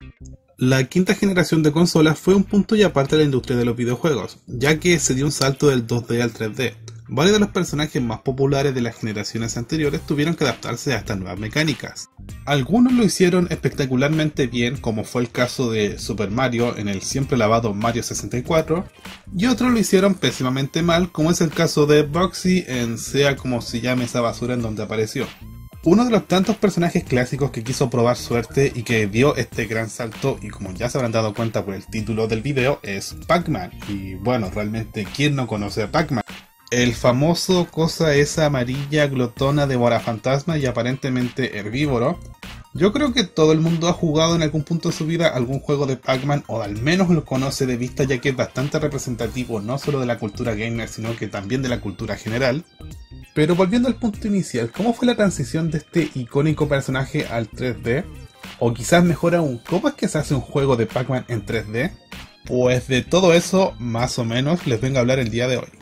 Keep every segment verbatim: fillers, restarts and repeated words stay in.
La quinta generación de consolas fue un punto y aparte de la industria de los videojuegos, ya que se dio un salto del dos D al tres D. Varios de los personajes más populares de las generaciones anteriores tuvieron que adaptarse a estas nuevas mecánicas. Algunos lo hicieron espectacularmente bien, como fue el caso de Super Mario en el siempre alabado Mario sesenta y cuatro, y otros lo hicieron pésimamente mal, como es el caso de Boxy en sea como se llame esa basura en donde apareció. Uno de los tantos personajes clásicos que quiso probar suerte y que dio este gran salto, y como ya se habrán dado cuenta por el título del video, es Pac-Man. Y bueno, realmente, ¿quién no conoce a Pac-Man? El famoso cosa esa amarilla glotona devora-fantasma y aparentemente herbívoro. Yo creo que todo el mundo ha jugado en algún punto de su vida algún juego de Pac-Man, o al menos lo conoce de vista, ya que es bastante representativo no solo de la cultura gamer, sino que también de la cultura general. Pero volviendo al punto inicial, ¿cómo fue la transición de este icónico personaje al tres D? O quizás mejor aún, ¿cómo es que se hace un juego de Pac-Man en tres D? Pues de todo eso, más o menos, les vengo a hablar el día de hoy.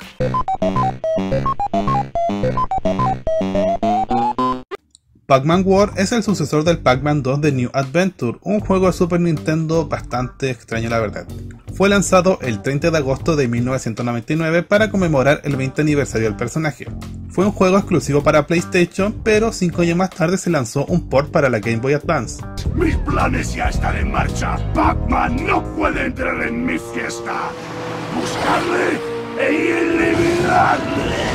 Pac-Man World es el sucesor del Pac-Man dos de New Adventure, un juego de Super Nintendo bastante extraño la verdad. Fue lanzado el treinta de agosto de mil novecientos noventa y nueve para conmemorar el veinte aniversario del personaje. Fue un juego exclusivo para PlayStation, pero cinco años más tarde se lanzó un port para la Game Boy Advance. Mis planes ya están en marcha. Pac-Man no puede entrar en mi fiesta. Buscarle e eliminarle.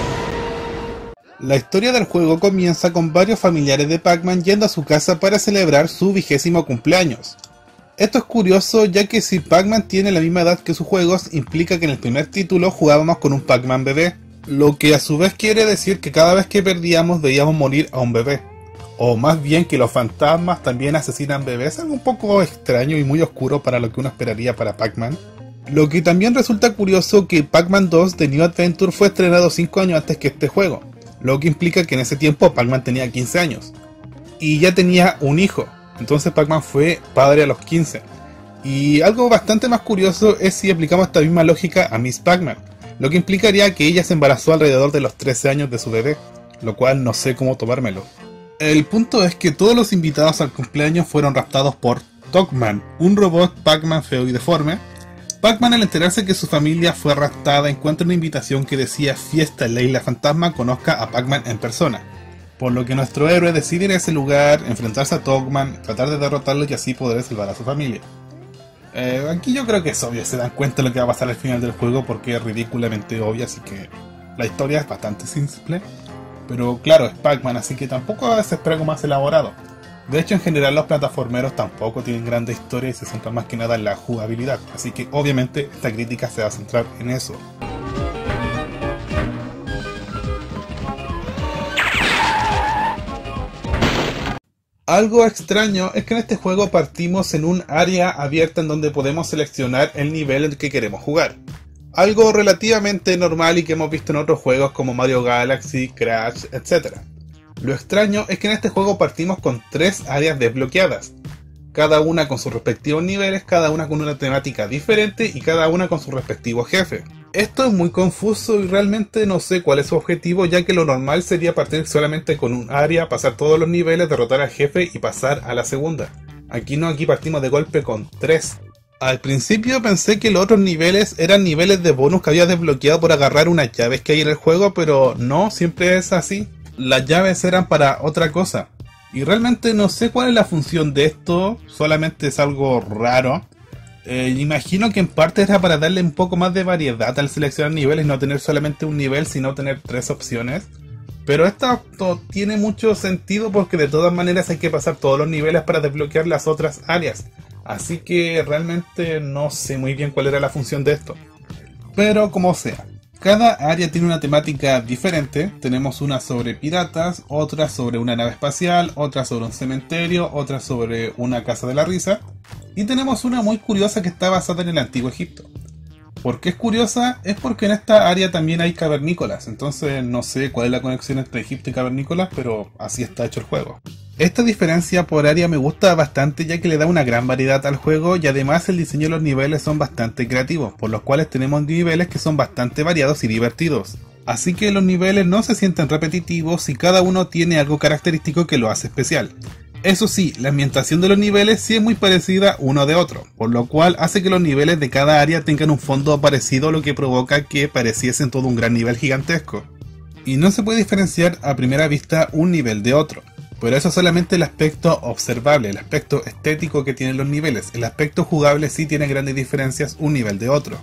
La historia del juego comienza con varios familiares de Pac-Man yendo a su casa para celebrar su vigésimo cumpleaños. Esto es curioso, ya que si Pac-Man tiene la misma edad que sus juegos, implica que en el primer título jugábamos con un Pac-Man bebé, lo que a su vez quiere decir que cada vez que perdíamos veíamos morir a un bebé. O más bien que los fantasmas también asesinan bebés, algo un poco extraño y muy oscuro para lo que uno esperaría para Pac-Man. Lo que también resulta curioso que Pac-Man dos de New Adventure fue estrenado cinco años antes que este juego, lo que implica que en ese tiempo Pac-Man tenía quince años. Y ya tenía un hijo, entonces Pac-Man fue padre a los quince. Y algo bastante más curioso es si aplicamos esta misma lógica a Miss Pac-Man, lo que implicaría que ella se embarazó alrededor de los trece años de su bebé, lo cual no sé cómo tomármelo. El punto es que todos los invitados al cumpleaños fueron raptados por Toc-Man, un robot Pac-Man feo y deforme. Pac-Man, al enterarse que su familia fue raptada, encuentra una invitación que decía fiesta Ley la fantasma conozca a Pac-Man en persona. Por lo que nuestro héroe decide ir a ese lugar, enfrentarse a Toc-Man, tratar de derrotarlo y así poder salvar a su familia. Eh, aquí yo creo que es obvio, se dan cuenta de lo que va a pasar al final del juego porque es ridículamente obvio, así que la historia es bastante simple. Pero claro, es Pac-Man, así que tampoco se espera algo más elaborado. De hecho, en general los plataformeros tampoco tienen grandes historias y se centran más que nada en la jugabilidad, así que obviamente esta crítica se va a centrar en eso. Algo extraño es que en este juego partimos en un área abierta en donde podemos seleccionar el nivel en el que queremos jugar. Algo relativamente normal y que hemos visto en otros juegos como Mario Galaxy, Crash, etcétera. Lo extraño es que en este juego partimos con tres áreas desbloqueadas, cada una con sus respectivos niveles, cada una con una temática diferente y cada una con su respectivo jefe. Esto es muy confuso y realmente no sé cuál es su objetivo, ya que lo normal sería partir solamente con un área, pasar todos los niveles, derrotar al jefe y pasar a la segunda. Aquí no, aquí partimos de golpe con tres. Al principio pensé que los otros niveles eran niveles de bonus que había desbloqueado por agarrar unas llaves que hay en el juego, pero no, siempre es así. Las llaves eran para otra cosa. Y realmente no sé cuál es la función de esto, solamente es algo raro. Eh, imagino que en parte era para darle un poco más de variedad al seleccionar niveles, no tener solamente un nivel, sino tener tres opciones. Pero esto tiene mucho sentido porque de todas maneras hay que pasar todos los niveles para desbloquear las otras áreas. Así que realmente no sé muy bien cuál era la función de esto. Pero como sea, cada área tiene una temática diferente. Tenemos una sobre piratas, otra sobre una nave espacial, otra sobre un cementerio, otra sobre una casa de la risa. Y tenemos una muy curiosa que está basada en el antiguo Egipto. ¿Por qué es curiosa? Es porque en esta área también hay cavernícolas, entonces no sé cuál es la conexión entre Egipto y cavernícolas, pero así está hecho el juego. Esta diferencia por área me gusta bastante ya que le da una gran variedad al juego y además el diseño de los niveles son bastante creativos, por los cuales tenemos niveles que son bastante variados y divertidos. Así que los niveles no se sienten repetitivos y cada uno tiene algo característico que lo hace especial. Eso sí, la ambientación de los niveles sí es muy parecida uno de otro, por lo cual hace que los niveles de cada área tengan un fondo parecido, lo que provoca que pareciesen todo un gran nivel gigantesco. Y no se puede diferenciar a primera vista un nivel de otro, pero eso es solamente el aspecto observable, el aspecto estético que tienen los niveles. El aspecto jugable sí tiene grandes diferencias un nivel de otro.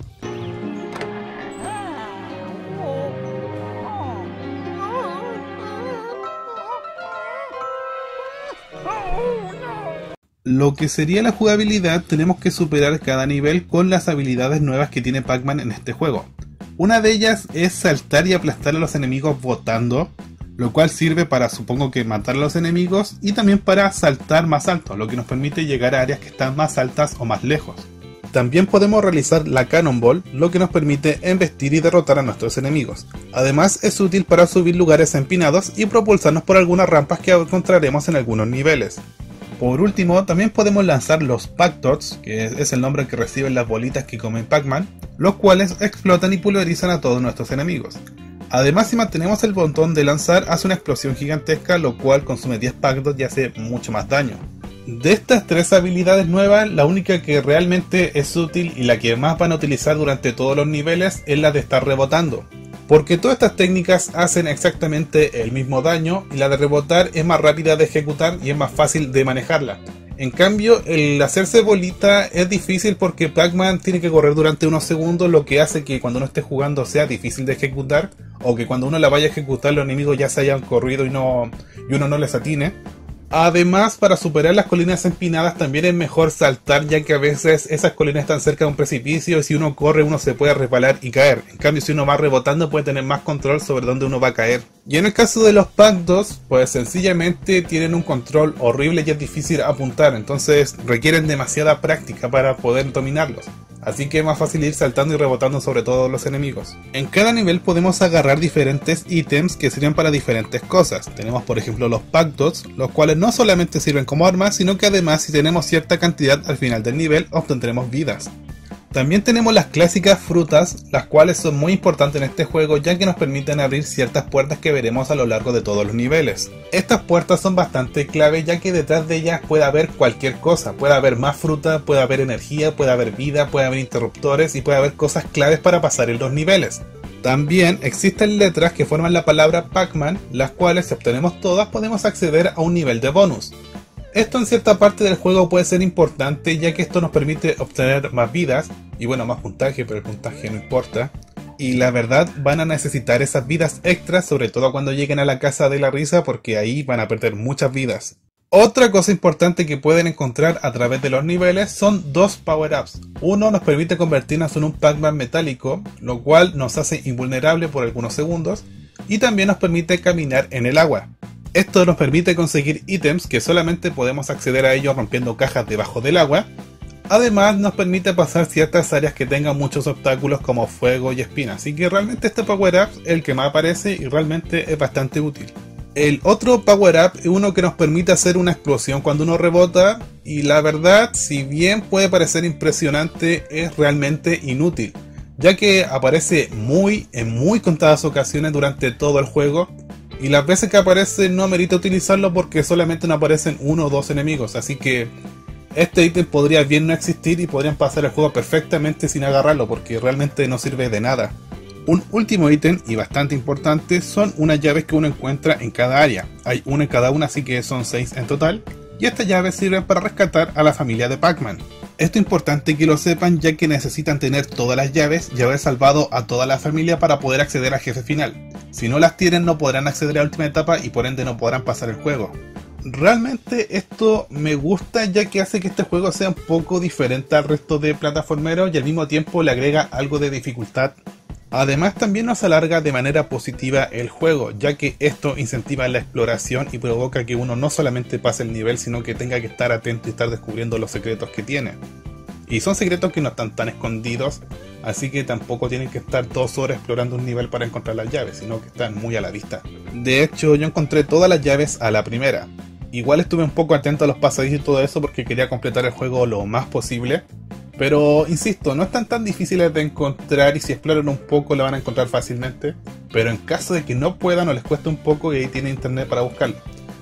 Lo que sería la jugabilidad, tenemos que superar cada nivel con las habilidades nuevas que tiene Pac-Man en este juego. Una de ellas es saltar y aplastar a los enemigos botando, lo cual sirve para, supongo que, matar a los enemigos y también para saltar más alto, lo que nos permite llegar a áreas que están más altas o más lejos. También podemos realizar la Cannonball, lo que nos permite embestir y derrotar a nuestros enemigos. Además es útil para subir lugares empinados y propulsarnos por algunas rampas que encontraremos en algunos niveles. Por último, también podemos lanzar los Pac-Tots, que es el nombre que reciben las bolitas que comen Pac-Man, los cuales explotan y pulverizan a todos nuestros enemigos. Además, si mantenemos el botón de lanzar, hace una explosión gigantesca, lo cual consume diez Pac-Dots y hace mucho más daño. De estas tres habilidades nuevas, la única que realmente es útil y la que más van a utilizar durante todos los niveles es la de estar rebotando. Porque todas estas técnicas hacen exactamente el mismo daño y la de rebotar es más rápida de ejecutar y es más fácil de manejarla. En cambio, el hacerse bolita es difícil porque Pac-Man tiene que correr durante unos segundos, lo que hace que cuando uno esté jugando sea difícil de ejecutar, o que cuando uno la vaya a ejecutar los enemigos ya se hayan corrido y, no, y uno no les atine. Además, para superar las colinas empinadas también es mejor saltar, ya que a veces esas colinas están cerca de un precipicio y si uno corre uno se puede resbalar y caer. En cambio, si uno va rebotando puede tener más control sobre dónde uno va a caer. Y en el caso de los Pac-Dots, pues sencillamente tienen un control horrible y es difícil apuntar, entonces requieren demasiada práctica para poder dominarlos. Así que es más fácil ir saltando y rebotando sobre todos los enemigos. En cada nivel podemos agarrar diferentes ítems que sirven para diferentes cosas. Tenemos por ejemplo los Pac-Dots, los cuales no solamente sirven como armas, sino que además si tenemos cierta cantidad al final del nivel obtendremos vidas. También tenemos las clásicas frutas, las cuales son muy importantes en este juego ya que nos permiten abrir ciertas puertas que veremos a lo largo de todos los niveles. Estas puertas son bastante clave ya que detrás de ellas puede haber cualquier cosa, puede haber más fruta, puede haber energía, puede haber vida, puede haber interruptores y puede haber cosas claves para pasar en los niveles. También existen letras que forman la palabra Pac-Man, las cuales si obtenemos todas podemos acceder a un nivel de bonus. Esto en cierta parte del juego puede ser importante ya que esto nos permite obtener más vidas y bueno, más puntaje, pero el puntaje no importa. Y la verdad van a necesitar esas vidas extras, sobre todo cuando lleguen a la casa de la risa, porque ahí van a perder muchas vidas. Otra cosa importante que pueden encontrar a través de los niveles son dos power-ups. Uno nos permite convertirnos en un Pac-Man metálico, lo cual nos hace invulnerable por algunos segundos, y también nos permite caminar en el agua. Esto nos permite conseguir ítems que solamente podemos acceder a ellos rompiendo cajas debajo del agua. Además nos permite pasar ciertas áreas que tengan muchos obstáculos como fuego y espinas, así que realmente este power up es el que más aparece y realmente es bastante útil. El otro power up es uno que nos permite hacer una explosión cuando uno rebota y la verdad, si bien puede parecer impresionante, es realmente inútil, ya que aparece muy en muy contadas ocasiones durante todo el juego. Y las veces que aparece no amerita utilizarlo porque solamente no aparecen uno o dos enemigos, así que este ítem podría bien no existir y podrían pasar el juego perfectamente sin agarrarlo porque realmente no sirve de nada. Un último ítem y bastante importante son unas llaves que uno encuentra en cada área. Hay una en cada una, así que son seis en total. Y estas llaves sirven para rescatar a la familia de Pac-Man. Esto es importante que lo sepan ya que necesitan tener todas las llaves y haber salvado a toda la familia para poder acceder al jefe final. Si no las tienen no podrán acceder a la última etapa y por ende no podrán pasar el juego. Realmente esto me gusta ya que hace que este juego sea un poco diferente al resto de plataformeros y al mismo tiempo le agrega algo de dificultad. Además también nos alarga de manera positiva el juego, ya que esto incentiva la exploración y provoca que uno no solamente pase el nivel, sino que tenga que estar atento y estar descubriendo los secretos que tiene. Y son secretos que no están tan escondidos, así que tampoco tienen que estar dos horas explorando un nivel para encontrar las llaves, sino que están muy a la vista. De hecho, yo encontré todas las llaves a la primera. Igual estuve un poco atento a los pasadizos y todo eso porque quería completar el juego lo más posible. Pero, insisto, no están tan difíciles de encontrar y si exploran un poco la van a encontrar fácilmente. Pero en caso de que no puedan o les cueste un poco, y ahí tienen internet para buscarlo.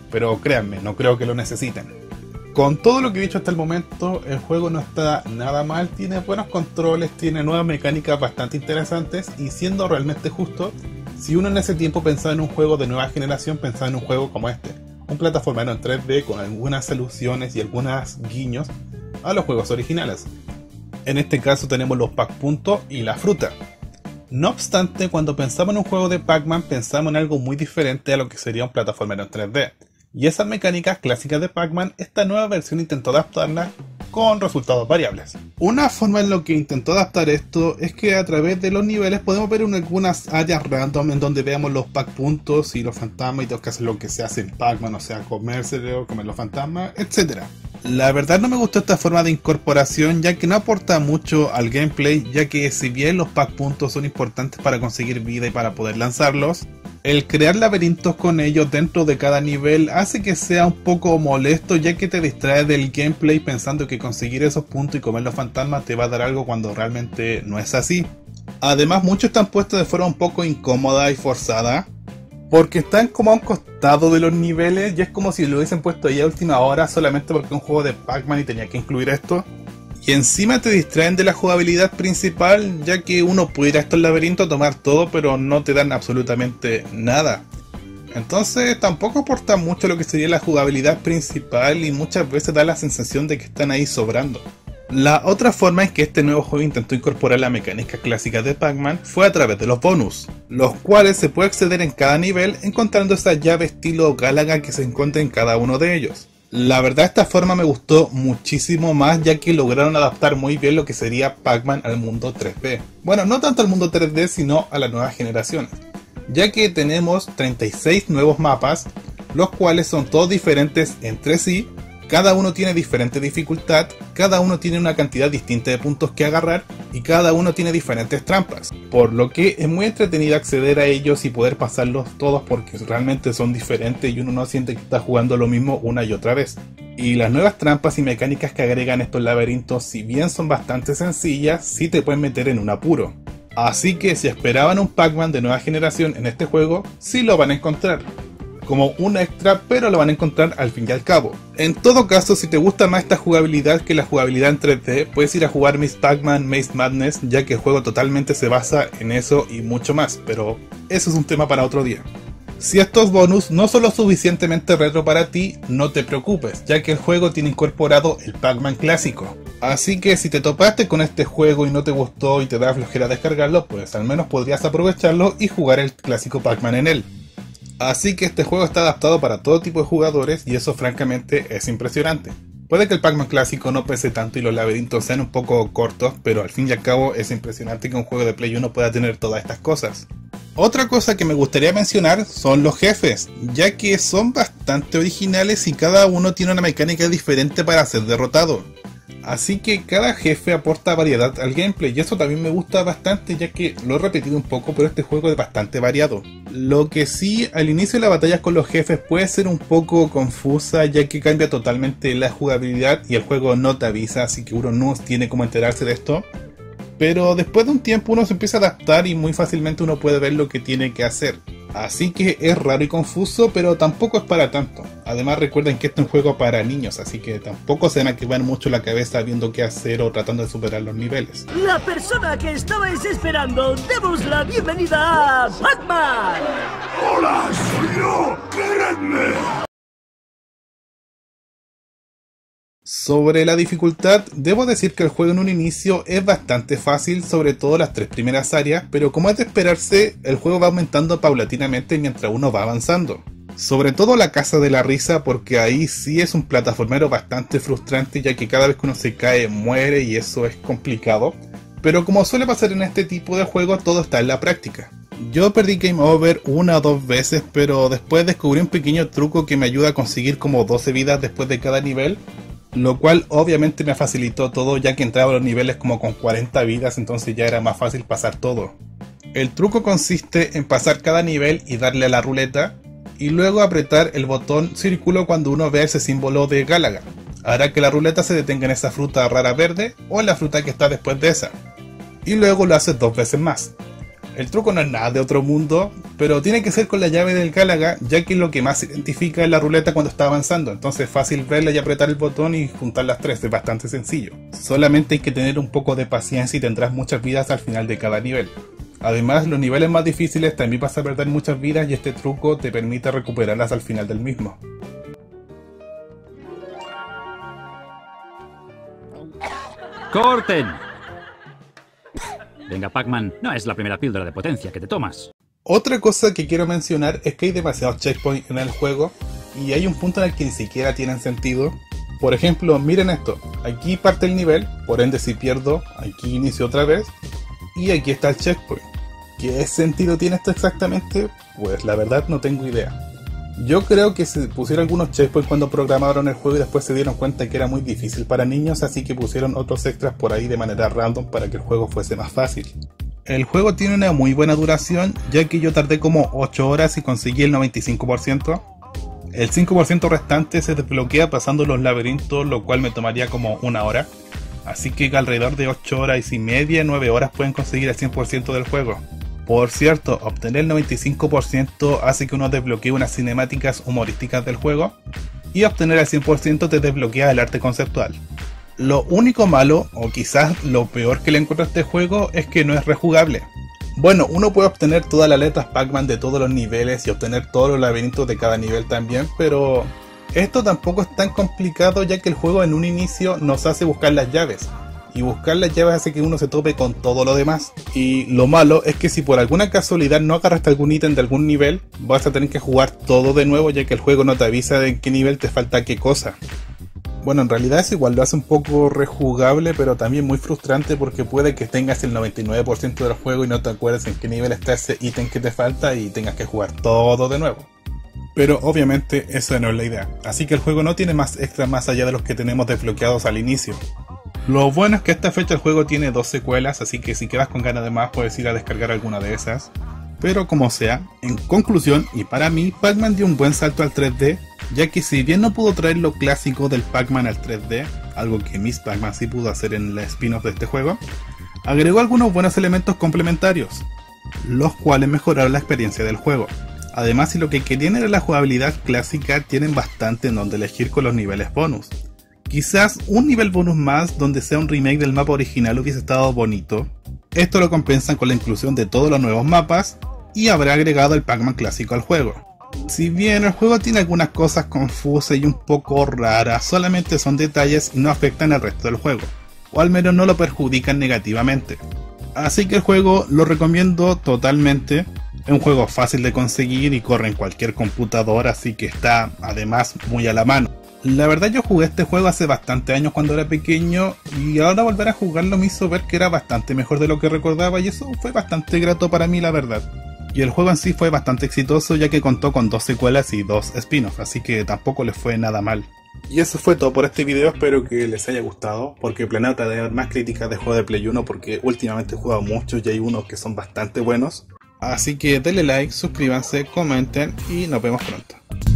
pero créanme, no creo que lo necesiten. Con todo lo que he dicho hasta el momento, el juego no está nada mal, tiene buenos controles, tiene nuevas mecánicas bastante interesantes y siendo realmente justo, si uno en ese tiempo pensaba en un juego de nueva generación, pensaba en un juego como este, un plataformero en tres D con algunas soluciones y algunos guiños a los juegos originales. En este caso tenemos los Pac Puntos y la fruta. No obstante, cuando pensamos en un juego de Pac-Man, pensamos en algo muy diferente a lo que sería un plataformero en tres D. Y esas mecánicas clásicas de Pac-Man, esta nueva versión intentó adaptarlas con resultados variables. Una forma en la que intentó adaptar esto es que a través de los niveles podemos ver en algunas áreas random en donde veamos los Pac Puntos y los fantasmas y tenemos que hacer lo que se hace en Pac-Man, o sea, comérselo, comer los fantasmas, etcétera. La verdad no me gustó esta forma de incorporación, ya que no aporta mucho al gameplay, ya que si bien los Pac Puntos son importantes para conseguir vida y para poder lanzarlos, el crear laberintos con ellos dentro de cada nivel hace que sea un poco molesto, ya que te distrae del gameplay pensando que conseguir esos puntos y comer los fantasmas te va a dar algo cuando realmente no es así. Además, muchos están puestos de forma un poco incómoda y forzada, porque están como a un costado de los niveles y es como si lo hubiesen puesto ahí a última hora solamente porque es un juego de Pac-Man y tenía que incluir esto. Y encima te distraen de la jugabilidad principal, ya que uno puede ir a estos laberintos a tomar todo, pero no te dan absolutamente nada. Entonces tampoco aporta mucho lo que sería la jugabilidad principal y muchas veces da la sensación de que están ahí sobrando. La otra forma en que este nuevo juego intentó incorporar la mecánica clásica de Pac-Man fue a través de los bonus, los cuales se puede acceder en cada nivel encontrando esa llave estilo Galaga que se encuentra en cada uno de ellos. La verdad esta forma me gustó muchísimo más, ya que lograron adaptar muy bien lo que sería Pac-Man al mundo tres D. Bueno, no tanto al mundo tres D sino a las nuevas generaciones, ya que tenemos treinta y seis nuevos mapas, los cuales son todos diferentes entre sí. Cada uno tiene diferente dificultad, cada uno tiene una cantidad distinta de puntos que agarrar y cada uno tiene diferentes trampas, por lo que es muy entretenido acceder a ellos y poder pasarlos todos porque realmente son diferentes y uno no siente que está jugando lo mismo una y otra vez. Y las nuevas trampas y mecánicas que agregan estos laberintos, si bien son bastante sencillas, sí te pueden meter en un apuro. Así que si esperaban un Pac-Man de nueva generación en este juego, sí lo van a encontrar. Como un extra, pero lo van a encontrar al fin y al cabo. En todo caso, si te gusta más esta jugabilidad que la jugabilidad en tres D, puedes ir a jugar Miss Pac-Man Maze Madness, ya que el juego totalmente se basa en eso y mucho más, pero eso es un tema para otro día. Si estos bonus no son lo suficientemente retro para ti, no te preocupes, ya que el juego tiene incorporado el Pac-Man clásico. Así que si te topaste con este juego y no te gustó y te da flojera descargarlo, pues al menos podrías aprovecharlo y jugar el clásico Pac-Man en él. Así que este juego está adaptado para todo tipo de jugadores y eso francamente es impresionante. Puede que el Pac-Man clásico no pese tanto y los laberintos sean un poco cortos, pero al fin y al cabo es impresionante que un juego de Play uno pueda tener todas estas cosas. Otra cosa que me gustaría mencionar son los jefes, ya que son bastante originales y cada uno tiene una mecánica diferente para ser derrotado. Así que cada jefe aporta variedad al gameplay y eso también me gusta bastante, ya que lo he repetido un poco, pero este juego es bastante variado. Lo que sí, al inicio de la batalla con los jefes puede ser un poco confusa, ya que cambia totalmente la jugabilidad y el juego no te avisa, así que uno no tiene cómo enterarse de esto. Pero después de un tiempo uno se empieza a adaptar y muy fácilmente uno puede ver lo que tiene que hacer. Así que es raro y confuso, pero tampoco es para tanto. Además recuerden que este es un juego para niños, así que tampoco se van a quemar mucho la cabeza viendo qué hacer o tratando de superar los niveles. La persona que estabais esperando, demos la bienvenida a Pac-Man. ¡Hola, soy yo! ¡Queredme! Sobre la dificultad, debo decir que el juego en un inicio es bastante fácil, sobre todo las tres primeras áreas, pero como es de esperarse, el juego va aumentando paulatinamente mientras uno va avanzando. Sobre todo la Casa de la Risa, porque ahí sí es un plataformero bastante frustrante, ya que cada vez que uno se cae muere y eso es complicado. Pero como suele pasar en este tipo de juegos, todo está en la práctica. Yo perdí Game Over una o dos veces, pero después descubrí un pequeño truco que me ayuda a conseguir como doce vidas después de cada nivel, lo cual obviamente me facilitó todo, ya que entraba a los niveles como con cuarenta vidas, entonces ya era más fácil pasar todo. El truco consiste en pasar cada nivel y darle a la ruleta, y luego apretar el botón círculo cuando uno ve ese símbolo de Galaga. Hará que la ruleta se detenga en esa fruta rara verde o en la fruta que está después de esa, y luego lo haces dos veces más. El truco no es nada de otro mundo, pero tiene que ser con la llave del Galaga, ya que lo que más se identifica es la ruleta cuando está avanzando, entonces es fácil verla y apretar el botón y juntar las tres, es bastante sencillo. Solamente hay que tener un poco de paciencia y tendrás muchas vidas al final de cada nivel. Además, los niveles más difíciles también vas a perder muchas vidas y este truco te permite recuperarlas al final del mismo. ¡Corten! Venga, Pac-Man, no es la primera píldora de potencia que te tomas. Otra cosa que quiero mencionar es que hay demasiados checkpoints en el juego y hay un punto en el que ni siquiera tienen sentido. Por ejemplo, miren esto, aquí parte el nivel, por ende si pierdo, aquí inicio otra vez y aquí está el checkpoint. ¿Qué sentido tiene esto exactamente? Pues la verdad no tengo idea. Yo creo que se pusieron algunos checkpoints cuando programaron el juego y después se dieron cuenta que era muy difícil para niños, así que pusieron otros extras por ahí de manera random para que el juego fuese más fácil. El juego tiene una muy buena duración, ya que yo tardé como ocho horas y conseguí el noventa y cinco por ciento. El cinco por ciento restante se desbloquea pasando los laberintos, lo cual me tomaría como una hora. Así que alrededor de ocho horas y media, nueve horas pueden conseguir el cien por ciento del juego. Por cierto, obtener el noventa y cinco por ciento hace que uno desbloquee unas cinemáticas humorísticas del juego, y obtener el cien por ciento te desbloquea el arte conceptual. Lo único malo, o quizás lo peor que le encuentro a este juego, es que no es rejugable. Bueno, uno puede obtener todas las letras Pac-Man de todos los niveles y obtener todos los laberintos de cada nivel también, pero esto tampoco es tan complicado, ya que el juego en un inicio nos hace buscar las llaves. Y buscar las llaves hace que uno se tope con todo lo demás. Y lo malo es que si por alguna casualidad no agarraste algún ítem de algún nivel, vas a tener que jugar todo de nuevo, ya que el juego no te avisa de en qué nivel te falta qué cosa. Bueno, en realidad es igual, lo hace un poco rejugable, pero también muy frustrante porque puede que tengas el noventa y nueve por ciento del juego y no te acuerdes en qué nivel está ese ítem que te falta y tengas que jugar todo de nuevo. Pero obviamente esa no es la idea, así que el juego no tiene más extras más allá de los que tenemos desbloqueados al inicio. Lo bueno es que a esta fecha el juego tiene dos secuelas, así que si quedas con ganas de más puedes ir a descargar alguna de esas. Pero como sea, en conclusión, y para mí, Pac-Man dio un buen salto al tres D, ya que si bien no pudo traer lo clásico del Pac-Man al tres D, algo que Miss Pac-Man sí pudo hacer en la spin-off de este juego, agregó algunos buenos elementos complementarios, los cuales mejoraron la experiencia del juego. Además, si lo que querían era la jugabilidad clásica, tienen bastante en donde elegir con los niveles bonus. Quizás un nivel bonus más donde sea un remake del mapa original hubiese estado bonito. Esto lo compensan con la inclusión de todos los nuevos mapas y habrá agregado el Pac-Man clásico al juego. Si bien el juego tiene algunas cosas confusas y un poco raras, solamente son detalles y no afectan al resto del juego, o al menos no lo perjudican negativamente. Así que el juego lo recomiendo totalmente. Es un juego fácil de conseguir y corre en cualquier computador, así que está además muy a la mano. La verdad, yo jugué este juego hace bastante años cuando era pequeño y ahora volver a jugarlo me hizo ver que era bastante mejor de lo que recordaba y eso fue bastante grato para mí, la verdad. Y el juego en sí fue bastante exitoso, ya que contó con dos secuelas y dos spin-offs, así que tampoco les fue nada mal. Y eso fue todo por este video, espero que les haya gustado, porque planeo traer más críticas de juegos de Play uno porque últimamente he jugado muchos y hay unos que son bastante buenos. Así que denle like, suscríbanse, comenten y nos vemos pronto.